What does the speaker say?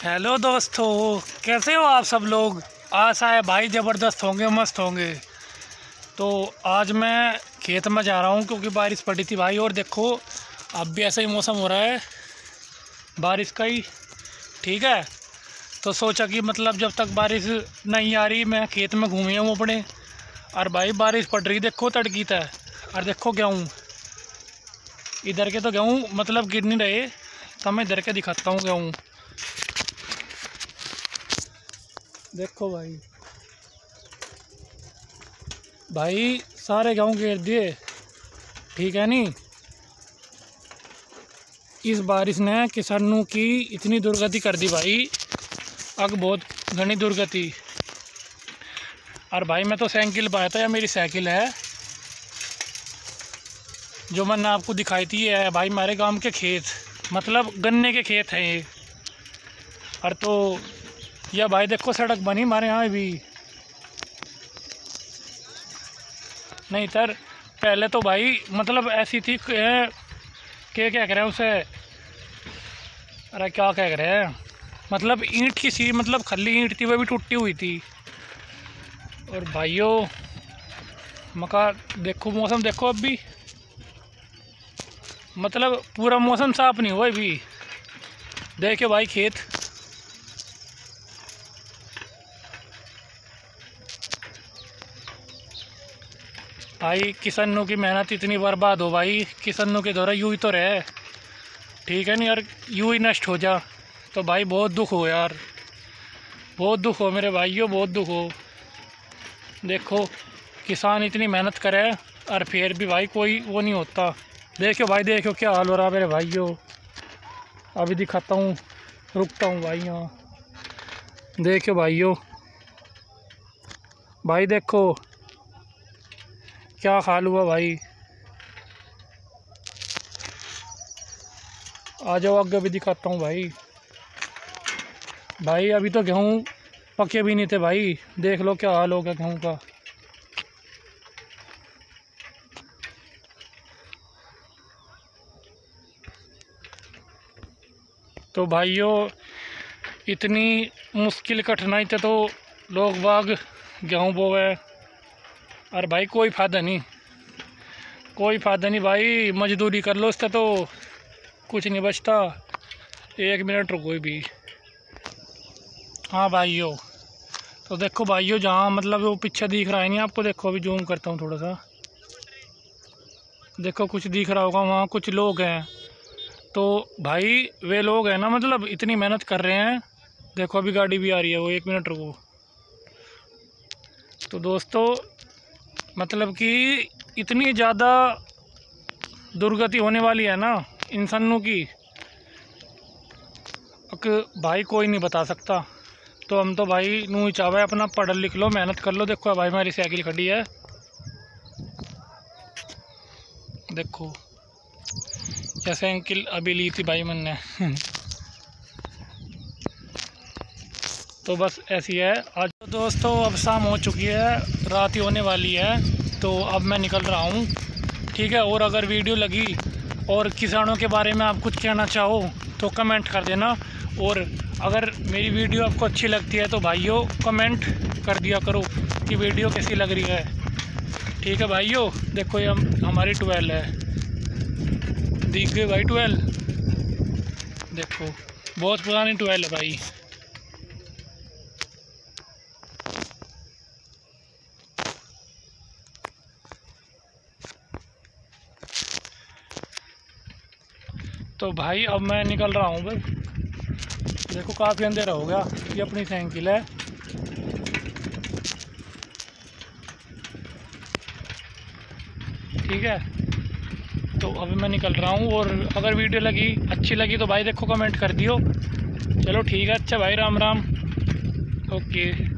Hello दोस्तों, कैसे हो आप सब लोग। आशा है भाई ज़बरदस्त होंगे, मस्त होंगे। तो आज मैं खेत में जा रहा हूँ क्योंकि बारिश पड़ी थी भाई। और देखो अब भी ऐसा ही मौसम हो रहा है बारिश का ही, ठीक है। तो सोचा कि मतलब जब तक बारिश नहीं आ रही मैं खेत में घूमे हूँ अपने। और भाई बारिश पड़ रही, देखो तड़की था। और देखो गेहूँ, इधर के तो गेहूँ मतलब गिर नहीं रहे। तो मैं इधर के दिखाता हूँ गेहूँ। देखो भाई सारे गेहूँ गिर दिए, ठीक है नी। इस बारिश ने किसानों की इतनी दुर्गति कर दी भाई, अब बहुत घनी दुर्गति। और भाई मैं तो साइकिल पाया था, या मेरी साइकिल है जो मैंने आपको दिखाई थी। ये है भाई हमारे गांव के खेत, मतलब गन्ने के खेत हैं ये। और तो यह भाई देखो सड़क बनी हमारे यहाँ भी। नहीं सर, पहले तो भाई मतलब ऐसी थी क्या कह रहे हैं उसे, अरे क्या कह रहे हैं, मतलब ईंट की सी, मतलब खली ईंट थी, वह भी टूटी हुई थी। और भाइयों मका देखो, मौसम देखो अब भी, मतलब पूरा मौसम साफ नहीं हुआ अभी। देखो भाई खेत, भाई किसानों की मेहनत इतनी बर्बाद हो भाई। किसानों के द्वारा यूँ ही तो रहे, ठीक है नहीं, और यूँ ही नष्ट हो जा तो भाई बहुत दुख हो यार, बहुत दुख हो मेरे भाइयों, बहुत दुख हो। देखो किसान इतनी मेहनत करे और फिर भी भाई कोई वो नहीं होता। देखो भाई, देखो क्या हाल हो रहा है मेरे भाइयों। अभी दिखाता हूँ, रुकता हूँ भाई यहाँ। देखो भाइयों, भाई देखो क्या हाल हुआ भाई। आ जाओ आगे भी दिखाता हूँ भाई। भाई अभी तो गेहूँ पके भी नहीं थे भाई, देख लो क्या हाल हो गया गेहूँ का। तो भाइयों इतनी मुश्किल कठिनाई थे तो लोग बाग गेहूँ बोवे। और भाई कोई फ़ायदा नहीं, कोई फ़ायदा नहीं भाई, मजदूरी कर लो, इससे तो कुछ नहीं बचता। एक मिनट रुको भी। हाँ भाइयों, तो देखो भाइयों जहाँ मतलब वो पीछे दिख रहा है नहीं आपको, देखो अभी जूम करता हूँ थोड़ा सा, देखो कुछ दिख रहा होगा, वहाँ कुछ लोग हैं। तो भाई वे लोग हैं ना, मतलब इतनी मेहनत कर रहे हैं। देखो अभी गाड़ी भी आ रही है, वो एक मिनट रुको। तो दोस्तों मतलब कि इतनी ज़्यादा दुर्गति होने वाली है ना इंसानों की, भाई कोई नहीं बता सकता। तो हम तो भाई नू ही चाहे अपना पढ़ लिख लो, मेहनत कर लो। देखो भाई हमारी साइकिल खड़ी है, देखो ये साइकिल अभी ली थी भाई मैंने तो बस ऐसी है आज। तो दोस्तों अब शाम हो चुकी है, रात ही होने वाली है। तो अब मैं निकल रहा हूँ, ठीक है। और अगर वीडियो लगी और किसानों के बारे में आप कुछ कहना चाहो तो कमेंट कर देना। और अगर मेरी वीडियो आपको अच्छी लगती है तो भाइयों कमेंट कर दिया करो कि वीडियो कैसी लग रही है, ठीक है भाइयों। देखो ये हमारी 12 है, दिख गई भाई 12, देखो बहुत पुरानी 12 है भाई। तो भाई अब मैं निकल रहा हूँ बस, देखो काफ़ी अंधेरा हो गया। ये अपनी साइकिल है, ठीक है। तो अभी मैं निकल रहा हूँ। और अगर वीडियो लगी अच्छी लगी तो भाई देखो कमेंट कर दियो। चलो ठीक है, अच्छा भाई, राम राम, ओके।